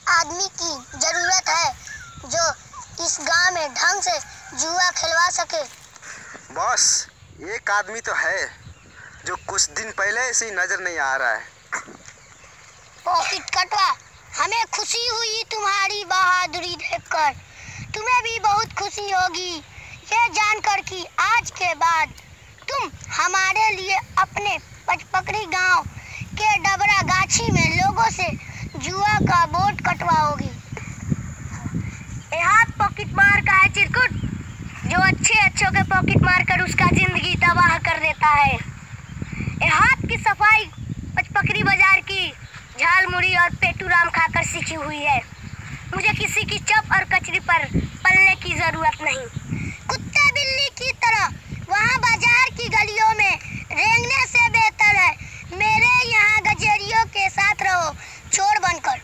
आदमी की जरूरत है जो इस गांव में ढंग से जुआ खिलवा सके। बॉस, एक आदमी तो है जो कुछ दिन पहले से ही नजर नहीं आ रहा है। पॉकेट कटवा, हमें खुशी हुई तुम्हारी बहादुरी देखकर। तुम्हें भी बहुत खुशी होगी ये जानकर कि आज के बाद तुम हमारे लिए अपने पचपकड़ी गांव के डबरा गाछी में लोगों से जुआ का बोर्ड कटवाओगी। हाथ पॉकेट मार का है चिरकुट, जो अच्छों के पॉकेट मार कर उसका जिंदगी तबाह कर देता है। हाथ की सफाई पचपकड़ी बाजार की झाल मुड़ी और पेटू राम खाकर सीखी हुई है। मुझे किसी की चप और कचरी पर पलने की जरूरत नहीं। कुत्ते बिल्ली की तरह वहाँ बाजार की गलियों में रेंगने से बेहतर है मेरे यहाँ गजेरियों के साथ रहो चोर बनकर।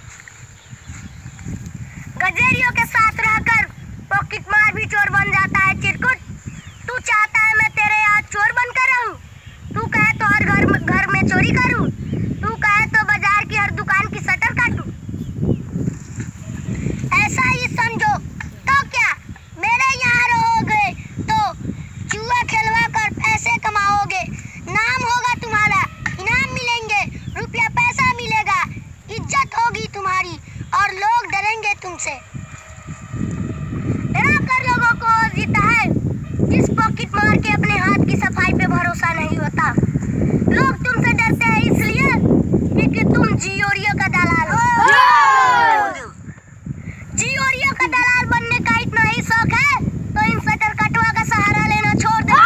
गजेरियों के साथ रहकर पॉकेट मार भी चोर बन जाता है चिरकुट। तू चाहता है मैं तेरे यहाँ चोर बनकर रहूं? तू कहे तो हर घर में चोरी करूं? तू कहे तो बाजार की हर दुकान की शटर काटूं? ऐसा ही समझो तो क्या मेरे यहाँ रहोगे तो जुआ खिलवा कर पैसे कमाओगे, नाम होगा तुम्हारा, इनाम मिलेंगे, रुपया पैसा मिलेगा, इज्जत होगी तुम्हारी और लोग डरेंगे तुमसे। डरा कर लोगों को जीता है जिस पॉकेट मार के अपने हाथ की सफाई पे भरोसा नहीं होता। लोग तुमसे डरते हैं इसलिए क्योंकि तुम जियोरियो का दलाल हो। जियोरियो का दलाल बनने का इतना ही शौक है तो इन शटर कटवा का सहारा लेना छोड़ दो।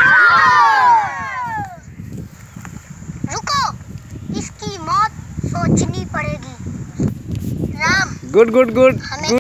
रुको, इसकी मौत सोचनी पड़ेगी। राम, गुड। हमें